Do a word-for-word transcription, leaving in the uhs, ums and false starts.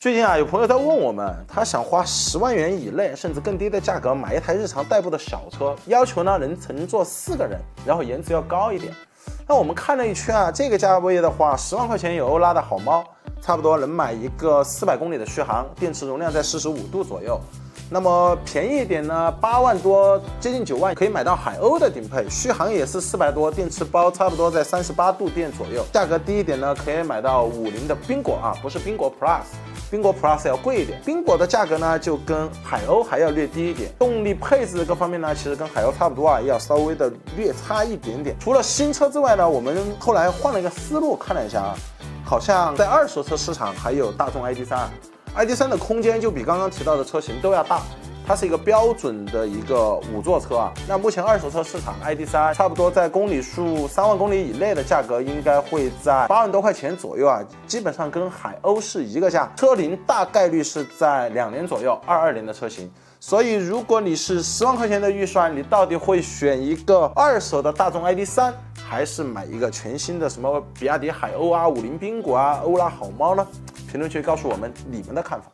最近啊，有朋友在问我们，他想花十万元以内，甚至更低的价格买一台日常代步的小车，要求呢能乘坐四个人，然后颜值要高一点。那我们看了一圈啊，这个价位的话，十万块钱有欧拉的好猫，差不多能买一个四百公里的续航，电池容量在四十五度左右。那么便宜一点呢，八万多，接近九万可以买到海鸥的顶配，续航也是四百多，电池包差不多在三十八度电左右。价格低一点呢，可以买到五菱的宾果啊，不是宾果 Plus。宾果 Plus 要贵一点，宾果的价格呢就跟海鸥还要略低一点，动力配置各方面呢其实跟海鸥差不多啊，要稍微的略差一点点。除了新车之外呢，我们后来换了一个思路看了一下啊，好像在二手车市场还有大众 I D 三 ，I D 三的空间就比刚刚提到的车型都要大。它是一个标准的一个五座车啊，那目前二手车市场 I D 三 差不多在公里数三万公里以内的价格应该会在八万多块钱左右啊，基本上跟海鸥是一个价，车龄大概率是在两年左右，二二年的车型。所以如果你是十万块钱的预算，你到底会选一个二手的大众 I D 三，还是买一个全新的什么比亚迪海鸥啊、五菱宾果啊、欧拉好猫呢？评论区告诉我们你们的看法。